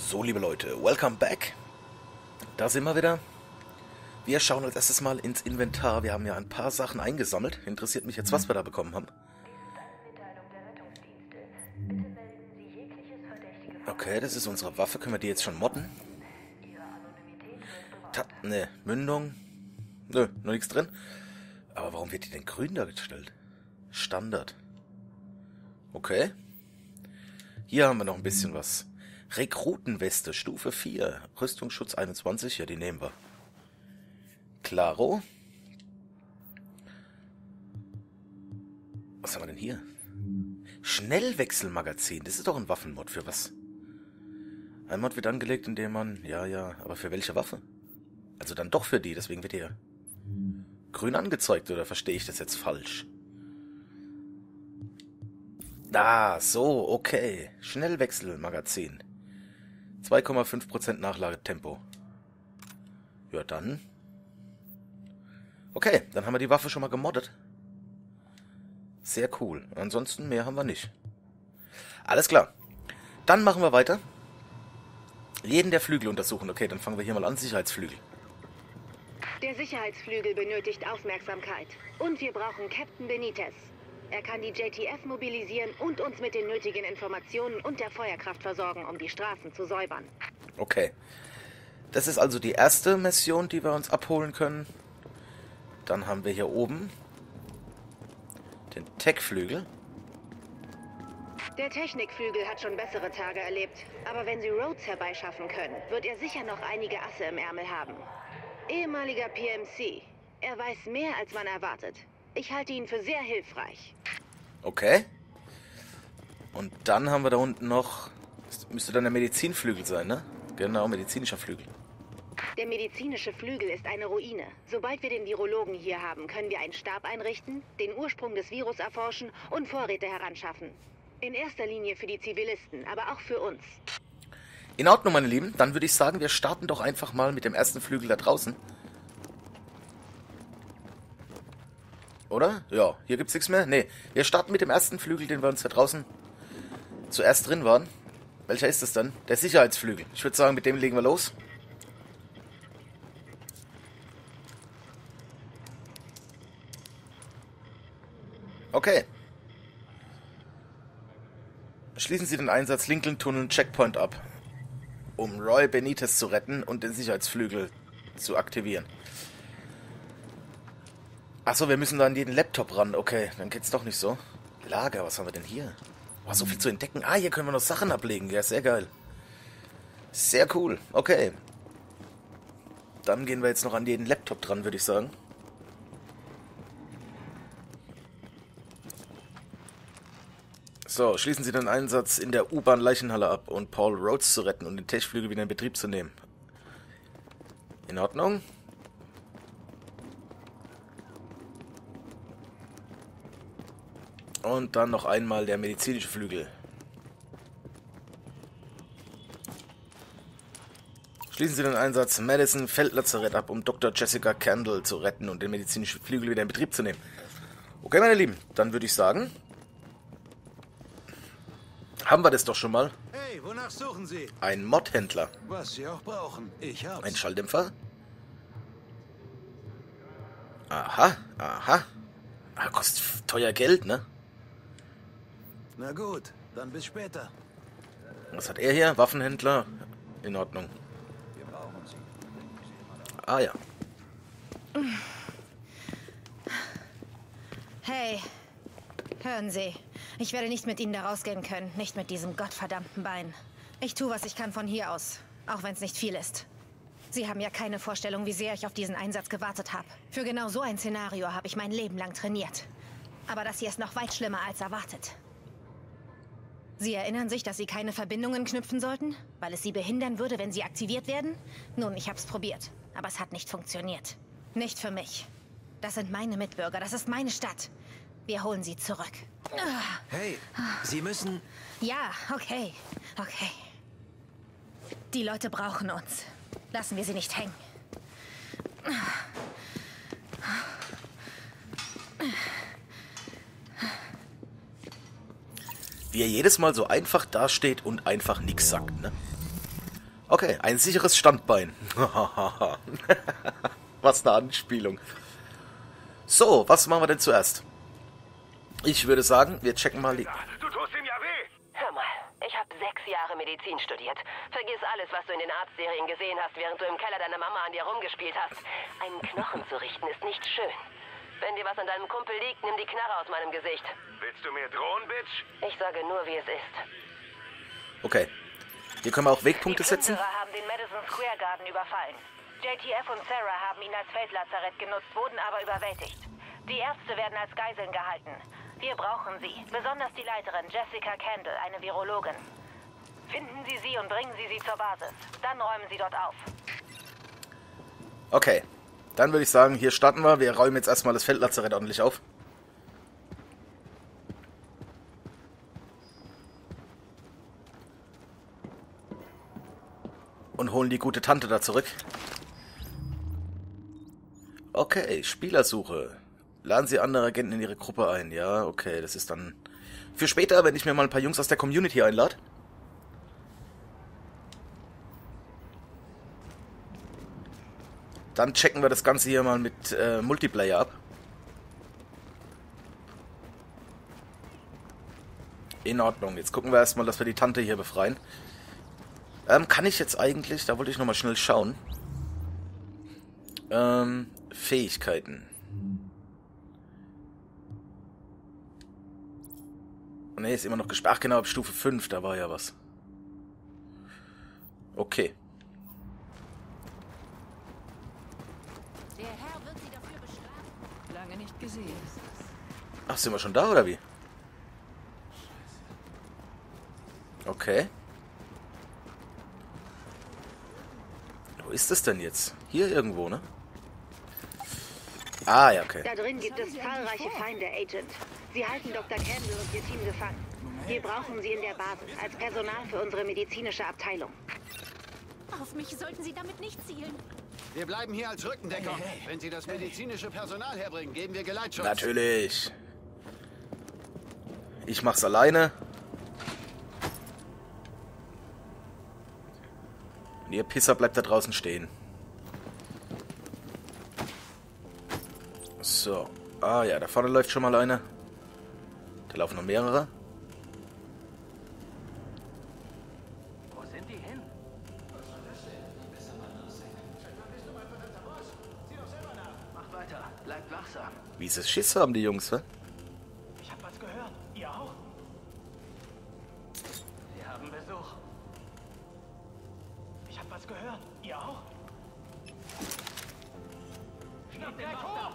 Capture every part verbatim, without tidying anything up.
So, liebe Leute, welcome back. Da sind wir wieder. Wir schauen als erstes mal ins Inventar. Wir haben ja ein paar Sachen eingesammelt. Interessiert mich jetzt, was wir da bekommen haben. Okay, das ist unsere Waffe. Können wir die jetzt schon modden? Ta ne, Mündung. Nö, noch nichts drin. Aber warum wird die denn grün dargestellt? Standard. Okay. Hier haben wir noch ein bisschen was. Rekrutenweste, Stufe vier. Rüstungsschutz einundzwanzig. Ja, die nehmen wir. Klaro. Was haben wir denn hier? Schnellwechselmagazin. Das ist doch ein Waffenmod. Für was? Ein Mod wird angelegt, indem man... Ja, ja, aber für welche Waffe? Also dann doch für die. Deswegen wird hier grün angezeigt. Oder verstehe ich das jetzt falsch? Ah, so, okay. Schnellwechselmagazin. zwei Komma fünf Prozent Nachladetempo. Ja, dann. Okay, dann haben wir die Waffe schon mal gemoddet. Sehr cool. Ansonsten mehr haben wir nicht. Alles klar. Dann machen wir weiter. Jeden der Flügel untersuchen. Okay, dann fangen wir hier mal an. Sicherheitsflügel. Der Sicherheitsflügel benötigt Aufmerksamkeit. Und wir brauchen Captain Benitez. Er kann die J T F mobilisieren und uns mit den nötigen Informationen und der Feuerkraft versorgen, um die Straßen zu säubern. Okay. Das ist also die erste Mission, die wir uns abholen können. Dann haben wir hier oben den Tech-Flügel. Der Technikflügel hat schon bessere Tage erlebt. Aber wenn Sie Rhodes herbeischaffen können, wird er sicher noch einige Asse im Ärmel haben. Ehemaliger P M C. Er weiß mehr, als man erwartet. Ich halte ihn für sehr hilfreich. Okay. Und dann haben wir da unten noch... Das müsste dann der Medizinflügel sein, ne? Genau, medizinischer Flügel. Der medizinische Flügel ist eine Ruine. Sobald wir den Virologen hier haben, können wir einen Stab einrichten, den Ursprung des Virus erforschen und Vorräte heranschaffen. In erster Linie für die Zivilisten, aber auch für uns. In Ordnung, meine Lieben. Dann würde ich sagen, wir starten doch einfach mal mit dem ersten Flügel da draußen. Oder? Ja, hier gibt's nichts mehr. Nee, wir starten mit dem ersten Flügel, den wir uns da draußen zuerst drin waren. Welcher ist das dann? Der Sicherheitsflügel. Ich würde sagen, mit dem legen wir los. Okay. Schließen Sie den Einsatz Lincoln Tunnel Checkpoint ab, um Roy Benitez zu retten und den Sicherheitsflügel zu aktivieren. Achso, wir müssen da an jeden Laptop ran. Okay, dann geht's doch nicht so. Lager, was haben wir denn hier? Oh, so viel zu entdecken. Ah, hier können wir noch Sachen ablegen. Ja, sehr geil. Sehr cool. Okay. Dann gehen wir jetzt noch an jeden Laptop dran, würde ich sagen. So, schließen Sie den Einsatz in der U-Bahn-Leichenhalle ab, um Paul Rhodes zu retten und den Techflügel wieder in Betrieb zu nehmen. In Ordnung. Und dann noch einmal der medizinische Flügel. Schließen Sie den Einsatz Madison Feldlazarett ab, um Doktor Jessica Candle zu retten und den medizinischen Flügel wieder in Betrieb zu nehmen. Okay, meine Lieben, dann würde ich sagen, haben wir das doch schon mal. Hey, wonach suchen Sie? Ein Mod-Händler. Was Sie auch brauchen. Ich hab's. Ein Schalldämpfer. Aha, aha. Ah, kostet teuer Geld, ne? Na gut, dann bis später. Was hat er hier? Waffenhändler. In Ordnung. Wir brauchen Sie. Ah ja. Hey, hören Sie. Ich werde nicht mit Ihnen da rausgehen können. Nicht mit diesem gottverdammten Bein. Ich tue, was ich kann von hier aus. Auch wenn es nicht viel ist. Sie haben ja keine Vorstellung, wie sehr ich auf diesen Einsatz gewartet habe. Für genau so ein Szenario habe ich mein Leben lang trainiert. Aber das hier ist noch weit schlimmer als erwartet. Sie erinnern sich, dass Sie keine Verbindungen knüpfen sollten? Weil es Sie behindern würde, wenn Sie aktiviert werden? Nun, ich hab's probiert. Aber es hat nicht funktioniert. Nicht für mich. Das sind meine Mitbürger. Das ist meine Stadt. Wir holen sie zurück. Hey, Sie müssen... Ja, okay. Okay. Die Leute brauchen uns. Lassen wir sie nicht hängen. Wie er jedes Mal so einfach dasteht und einfach nichts sagt, ne? Okay, ein sicheres Standbein. Was eine Anspielung. So, was machen wir denn zuerst? Ich würde sagen, wir checken mal die... Du tust ihm ja weh! Hör mal, ich habe sechs Jahre Medizin studiert. Vergiss alles, was du in den Arztserien gesehen hast, während du im Keller deiner Mama an dir rumgespielt hast. Einen Knochen zu richten ist nicht schön. Wenn dir was an deinem Kumpel liegt, nimm die Knarre aus meinem Gesicht. Willst du mir drohen, Bitch? Ich sage nur, wie es ist. Okay. Hier können wir auch Wegpunkte setzen. Die Plünderer haben den Madison Square Garden überfallen. J T F und Sarah haben ihn als Feldlazarett genutzt, wurden aber überwältigt. Die Ärzte werden als Geiseln gehalten. Wir brauchen sie, besonders die Leiterin Jessica Kendall, eine Virologin. Finden Sie sie und bringen Sie sie zur Basis. Dann räumen Sie dort auf. Okay. Dann würde ich sagen, hier starten wir. Wir räumen jetzt erstmal das Feldlazarett ordentlich auf. Und holen die gute Tante da zurück. Okay, Spielersuche. Laden Sie andere Agenten in Ihre Gruppe ein. Ja, okay, das ist dann für später, wenn ich mir mal ein paar Jungs aus der Community einlade. Dann checken wir das Ganze hier mal mit äh, Multiplayer ab. In Ordnung. Jetzt gucken wir erstmal, dass wir die Tante hier befreien. Ähm, kann ich jetzt eigentlich, da wollte ich nochmal schnell schauen. Ähm, Fähigkeiten. Ne, ist immer noch gesperrt. Ach genau, ab Stufe fünf, da war ja was. Okay. Der Herr wird Sie dafür bestrafen. Lange nicht gesehen. Ach, sind wir schon da, oder wie? Okay. Wo ist es denn jetzt? Hier irgendwo, ne? Ah, ja, okay. Da drin gibt es zahlreiche Feinde, Agent. Sie halten Doktor Kendall und ihr Team gefangen. Wir brauchen sie in der Basis, als Personal für unsere medizinische Abteilung. Auf mich sollten Sie damit nicht zielen. Wir bleiben hier als Rückendeckung. Wenn Sie das medizinische Personal herbringen, geben wir Geleitschutz. Natürlich. Ich mach's alleine. Und ihr Pisser bleibt da draußen stehen. So. Ah ja, da vorne läuft schon mal einer. Da laufen noch mehrere. Wo sind die hin? Macht weiter, bleibt wachsam. Wie sie Schiss haben, die Jungs, hä? Ich hab was gehört. Ihr auch? Wir haben Besuch. Ich hab was gehört. Ihr auch? Schnapp den Master!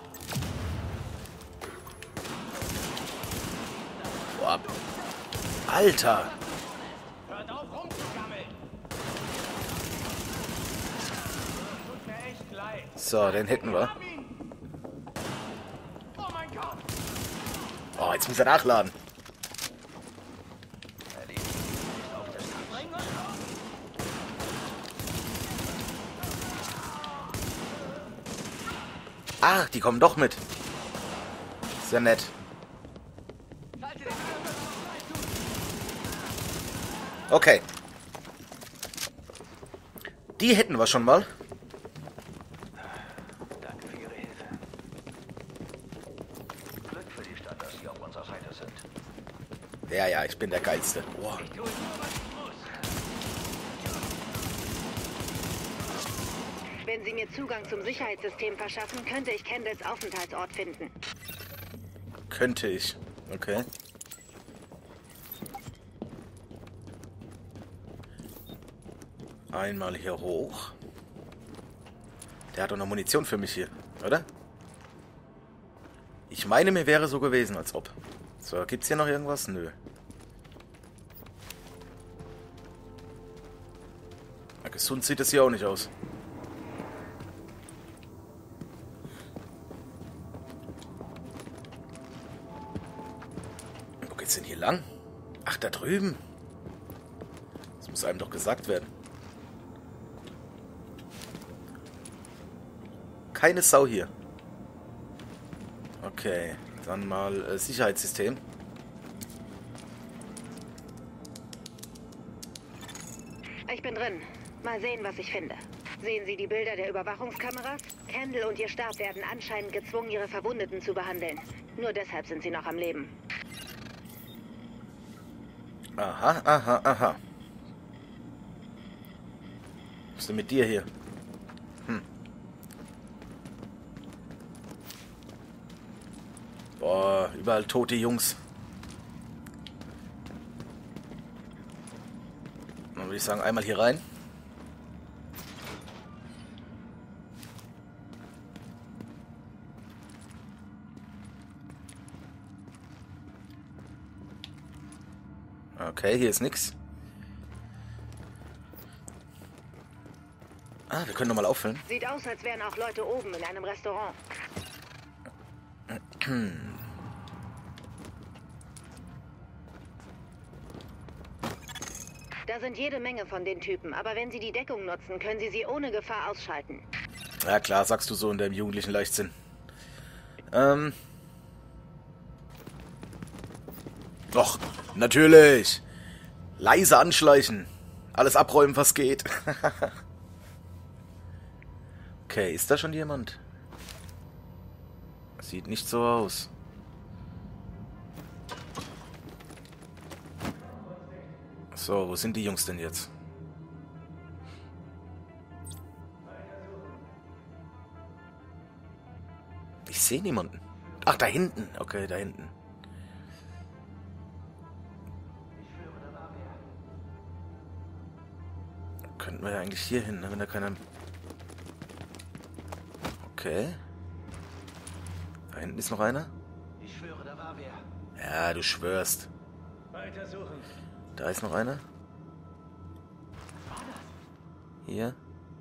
Boah. Alter! Hört auf rumzugammeln! Tut mir echt leid. So, den hätten wir. Hab ihn! Oh mein Gott! Oh, jetzt muss er nachladen. Ah, die kommen doch mit. Sehr nett. Okay. Die hätten wir schon mal. Danke für Ihre Hilfe. Glück für die Stadt, dass Sie auf unserer Seite sind. Ja, ja, ich bin der Geilste. Boah. Ich tue nur, was ich muss. Wenn Sie mir Zugang zum Sicherheitssystem verschaffen, könnte ich Kendalls Aufenthaltsort finden. Könnte ich. Okay. Einmal hier hoch. Der hat doch noch Munition für mich hier, oder? Ich meine, mir wäre so gewesen, als ob. So, gibt's hier noch irgendwas? Nö. Na, gesund sieht es hier auch nicht aus. Wo geht's denn hier lang? Ach, da drüben. Das muss einem doch gesagt werden. Keine Sau hier. Okay, dann mal äh, Sicherheitssystem. Ich bin drin. Mal sehen, was ich finde. Sehen Sie die Bilder der Überwachungskameras? Kendall und ihr Stab werden anscheinend gezwungen, ihre Verwundeten zu behandeln. Nur deshalb sind sie noch am Leben. Aha, aha, aha. Was ist denn mit dir hier? Hm. Boah, überall tote Jungs. Dann würde ich sagen, einmal hier rein. Okay, hier ist nix. Ah, wir können noch mal auffüllen. Sieht aus, als wären auch Leute oben in einem Restaurant. Da sind jede Menge von den Typen, aber wenn Sie die Deckung nutzen, können Sie sie ohne Gefahr ausschalten. Ja klar, sagst du so in deinem jugendlichen Leichtsinn. Ähm. Doch, natürlich. Leise anschleichen. Alles abräumen, was geht. Okay, ist da schon jemand? Sieht nicht so aus. So, wo sind die Jungs denn jetzt? Ich sehe niemanden. Ach, da hinten. Okay, da hinten. Könnten wir ja eigentlich hier hin, ne, wenn da keiner... Okay. Da hinten ist noch einer. Ich schwöre, da war wer. Ja, du schwörst. Weitersuchen. Da ist noch einer. Hier.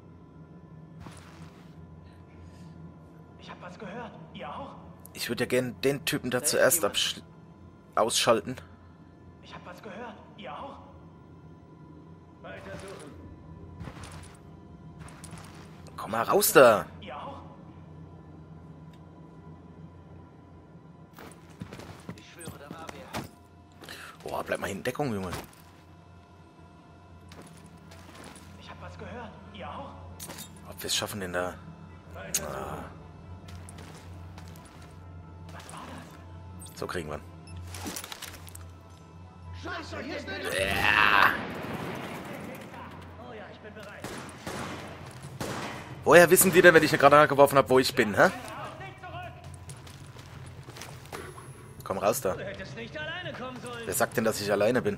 Ich hab was gehört. Ihr auch? Ich würde ja gerne den Typen da zuerst absch ausschalten. Ich hab was gehört. Ihr auch? Weitersuchen. Komm mal raus da. Ihr auch? Ich schwöre, da war wer. Boah, bleib mal in Deckung, Junge. Ich hab was gehört. Ihr auch? Ob wir es schaffen denn da? Ah. Was war das? So kriegen wir ihn. Scheiße, hier ist eine... Ja. Oh ja, ich bin bereit. Woher wissen die denn, wenn ich eine Granate geworfen habe, wo ich bin, hä? Komm raus da. Du hättest nicht alleine kommen sollen. Wer sagt denn, dass ich alleine bin?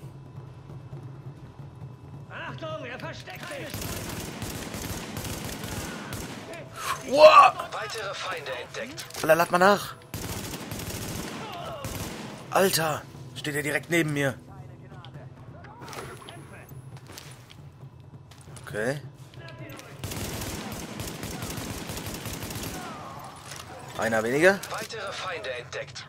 Achtung, er versteckt sich. Wow! Weitere Feinde entdeckt. Alter, lad mal nach. Alter, steht er direkt neben mir. Okay. Einer weniger. Weitere Feinde entdeckt.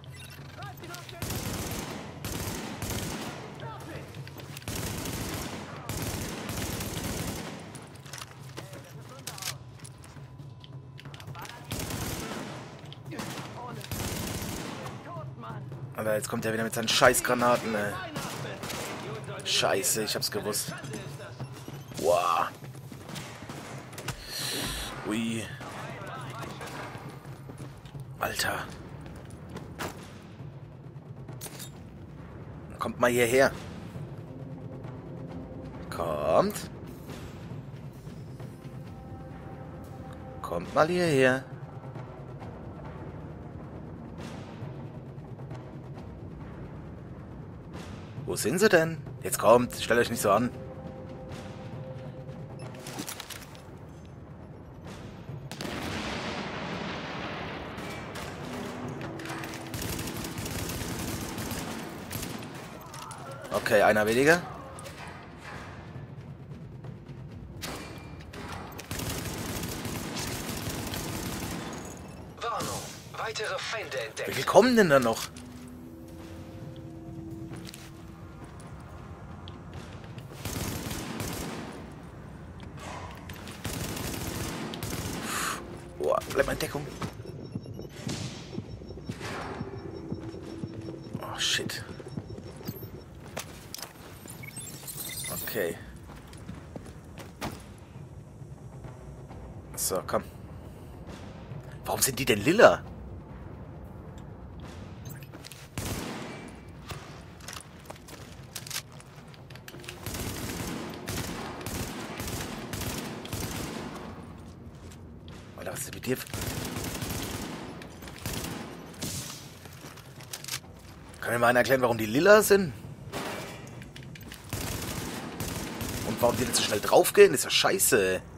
Alter, jetzt kommt er wieder mit seinen Scheißgranaten, ey. Scheiße, ich hab's gewusst. Wow. Ui. Alter. Kommt mal hierher. Kommt. Kommt mal hierher. Wo sind sie denn? Jetzt kommt, stellt euch nicht so an. Okay, einer weniger. Warnung. Weitere Feinde Wie entdeckt. viele kommen denn da noch? Boah, bleib mal in Deckung. Oh, shit. So, komm. Warum sind die denn lila? Alter, was ist denn mit dir? Kann mir mal einer erklären, warum die lila sind? Und warum die nicht so schnell draufgehen? Das ist ja scheiße, ey.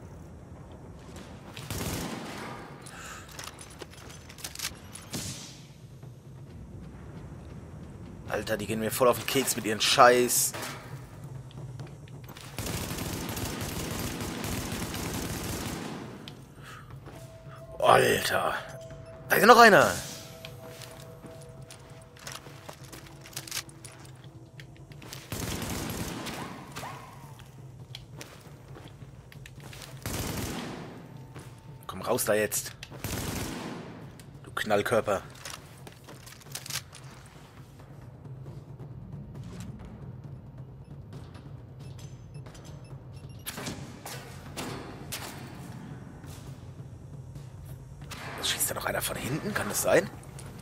Alter, die gehen mir voll auf den Keks mit ihren Scheiß. Alter. Da ist ja noch einer. Komm raus da jetzt. Du Knallkörper. Schießt da noch einer von hinten? Kann das sein?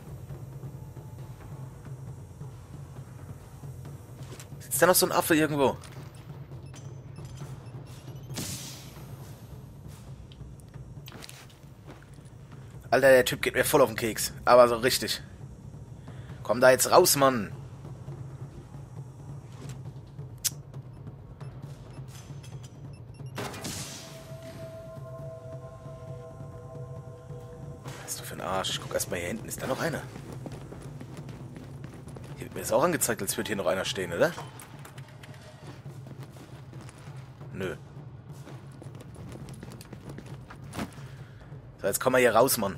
Sitzt da noch so ein Affe irgendwo? Alter, der Typ geht mir voll auf den Keks. Aber so richtig. Komm da jetzt raus, Mann. Was ist du für ein Arsch? Ich guck erstmal hier hinten. Ist da noch einer? Hier wird mir das auch angezeigt, als würde hier noch einer stehen, oder? Nö. So, jetzt komm mal hier raus, Mann.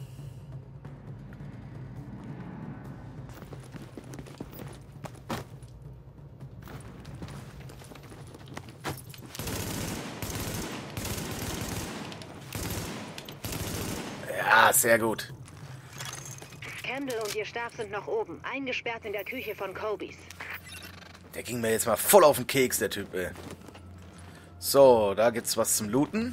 Ja, sehr gut. Kendall und ihr Stab sind noch oben, eingesperrt in der Küche von Kobys. Der ging mir jetzt mal voll auf den Keks, der Typ, ey. So, da gibt's was zum Looten.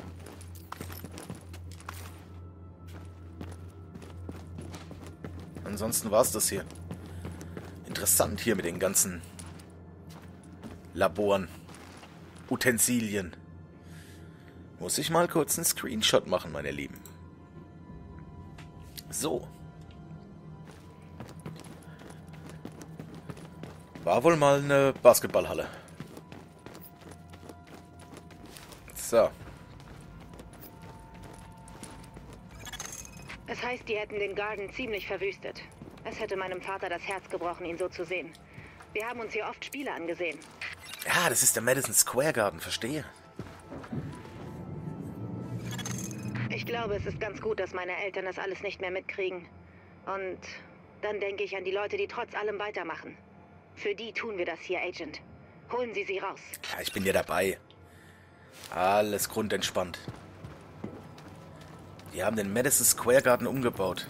Ansonsten war's das hier. Interessant hier mit den ganzen Laboren. Utensilien. Muss ich mal kurz einen Screenshot machen, meine Lieben. So. War wohl mal eine Basketballhalle. So. Es heißt, die hätten den Garden ziemlich verwüstet. Es hätte meinem Vater das Herz gebrochen, ihn so zu sehen. Wir haben uns hier oft Spiele angesehen. Ja, das ist der Madison Square Garden, verstehe. Ich glaube, es ist ganz gut, dass meine Eltern das alles nicht mehr mitkriegen. Und dann denke ich an die Leute, die trotz allem weitermachen. Für die tun wir das hier, Agent. Holen Sie sie raus. Ja, ich bin ja dabei. Alles grundentspannt. Die haben den Madison Square Garden umgebaut.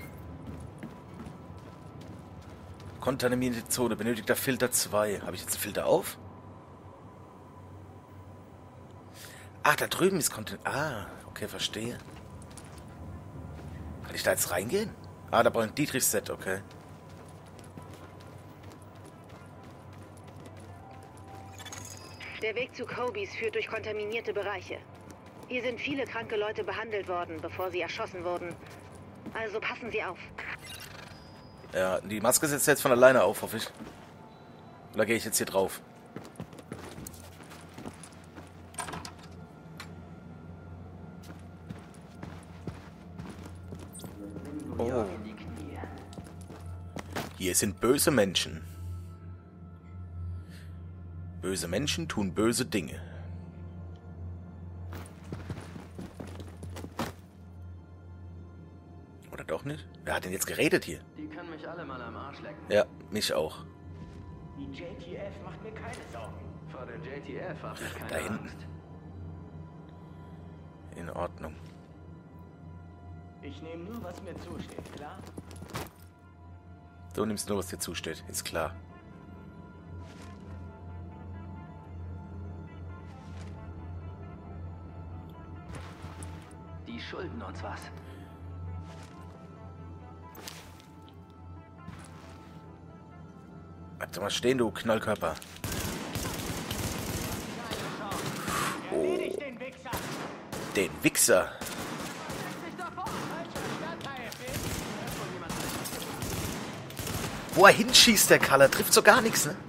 Kontaminierte Zone, benötigter Filter zwei. Habe ich jetzt einen Filter auf? Ach, da drüben ist Content. Ah, okay, verstehe. Kann ich da jetzt reingehen? Ah, da brauche ich ein Dietrich-Set, okay. Der Weg zu Kobys führt durch kontaminierte Bereiche. Hier sind viele kranke Leute behandelt worden, bevor sie erschossen wurden. Also passen Sie auf. Ja, die Maske setzt jetzt von alleine auf, hoffe ich. Oder gehe ich jetzt hier drauf? Oh. Hier sind böse Menschen. Böse Menschen tun böse Dinge. Oder doch nicht? Wer hat denn jetzt geredet hier? Die können mich alle mal am Arsch lecken. Ja, mich auch. Die J T F macht mir keine Sorgen. Vor der J T F habe ich keine Da hinten. Angst. In Ordnung. Ich nehme nur, was mir zusteht, klar? Du nimmst nur, was dir zusteht. Ist klar. Die Die schulden uns was. Bleib mal stehen, du Knallkörper. Oh. Den Wichser. Wo er hinschießt, der Kaller, trifft so gar nichts, ne?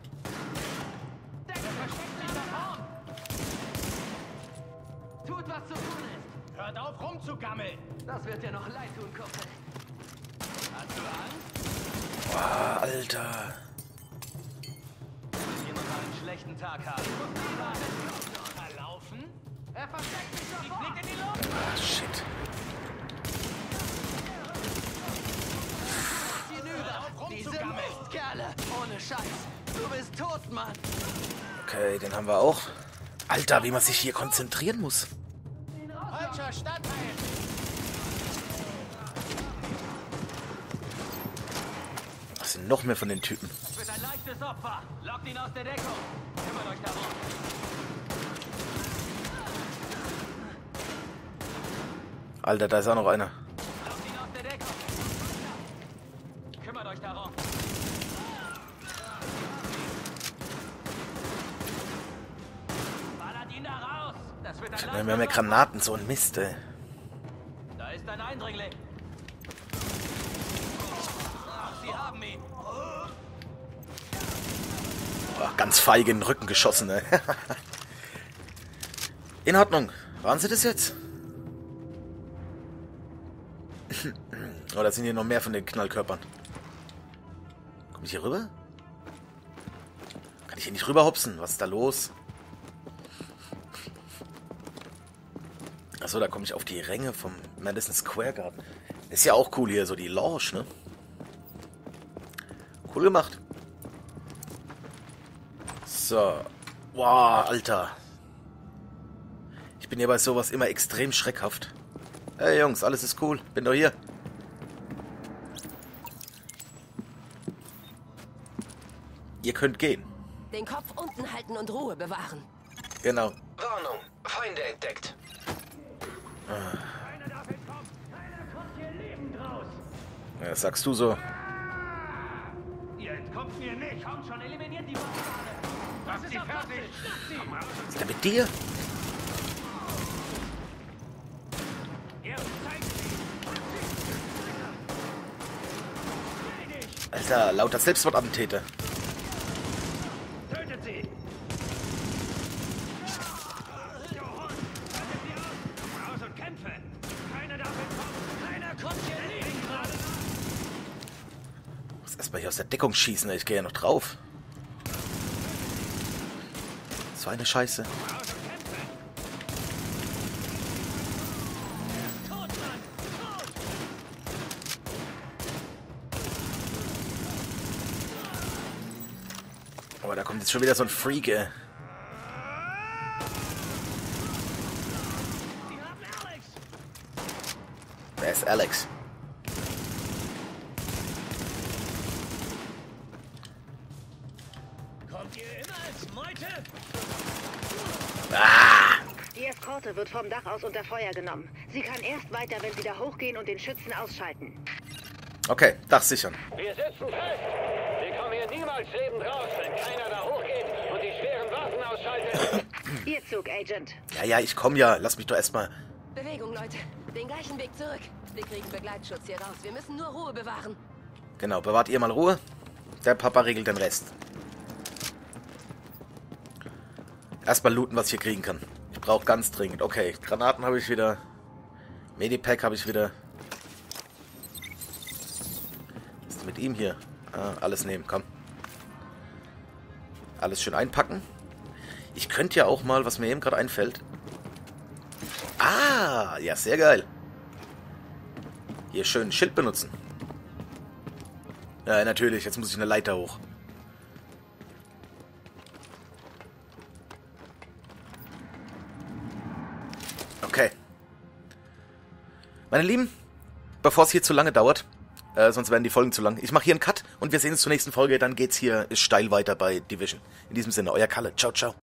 Tut, was zu tun ist. Hört auf, rumzugammeln. Das wird dir noch leid tun, Kumpel. Hast du Angst? Boah, Alter. Jemand mal einen schlechten Tag haben. Verlaufen? Er versteckt sich doch. Die fliegt in die Luft. Ah, shit. Diese Mistkerle. Ohne Scheiß. Du bist tot, Mann. Okay, den haben wir auch. Alter, wie man sich hier konzentrieren muss. Falscher Stadtteil. Was sind noch mehr von den Typen? Das wird ein leichtes Opfer. Lockt ihn aus der Deckung. Kümmert euch darum. Alter, da ist auch noch einer. Lockt ihn aus der Deckung. Kümmert euch darum. Ballert ihn da raus. Das wird ein Wir haben ja leichtes mehr Opfer. Granaten, so ein Mist, ey. Da ist ein Eindringling. Ach, sie haben ihn. Boah, ganz feige in den Rücken geschossen, ey. In Ordnung. Waren sie das jetzt? Oh, da sind hier noch mehr von den Knallkörpern. Komm ich hier rüber? Kann ich hier nicht rüberhopsen? Was ist da los? Achso, da komme ich auf die Ränge vom Madison Square Garden. Ist ja auch cool hier, so die Lounge, ne? Cool gemacht. So. Wow, Alter. Ich bin hier bei sowas immer extrem schreckhaft. Hey Jungs, alles ist cool. Bin doch hier. Ihr könnt gehen. Den Kopf unten halten und Ruhe bewahren. Genau. Warnung, Feinde entdeckt. Keiner darf entkommen. Keiner kommt hier lebend raus. Ja, das sagst du so. Ihr entkommt mir nicht. Kommt schon, eliminiert die Blockade. Was ist sie fertig? Schnapp sie. Was ist denn mit dir? Ihr zeigt sie. Alter, lauter Selbstmordattentäter. Tötet sie. Du Hund. Haltet sie aus. Raus und kämpfe. Keiner darf entkommen. Keiner kommt hier lebend raus. Ich muss erstmal hier aus der Deckung schießen, ey. Ich gehe ja noch drauf. So eine Scheiße. Raus und kämpfe. Tot, Mann. Tot. Aber da kommt jetzt schon wieder so ein Freak, ey. Sie haben Alex. Wer ist Alex? Kommt ihr immer als Meute? Die Eskorte wird vom Dach aus unter Feuer genommen. Sie kann erst weiter, wenn Sie da hochgehen und den Schützen ausschalten. Okay, Dach sichern. Wir sitzen fest. Wir kommen hier niemals lebend raus, wenn keiner da hochgeht und die schweren Waffen ausschaltet. Ihr Zug, Agent. Ja, ja, ich komm ja. Lass mich doch erstmal. Bewegung, Leute. Den gleichen Weg zurück. Wir kriegen Begleitschutz hier raus. Wir müssen nur Ruhe bewahren. Genau, bewahrt ihr mal Ruhe. Der Papa regelt den Rest. Erstmal looten, was ich hier kriegen kann. Ich brauche ganz dringend. Okay, Granaten habe ich wieder. Medipack habe ich wieder. Was ist mit ihm hier? Ah, alles nehmen, komm. Alles schön einpacken. Ich könnte ja auch mal, was mir eben gerade einfällt. Ah, ja, sehr geil. Hier schön ein Schild benutzen. Ja, natürlich, jetzt muss ich eine Leiter hoch. Okay. Meine Lieben, bevor es hier zu lange dauert, äh, sonst werden die Folgen zu lang. Ich mache hier einen Cut und wir sehen uns zur nächsten Folge. Dann geht's hier steil weiter bei Division. In diesem Sinne, euer Kalle. Ciao, ciao.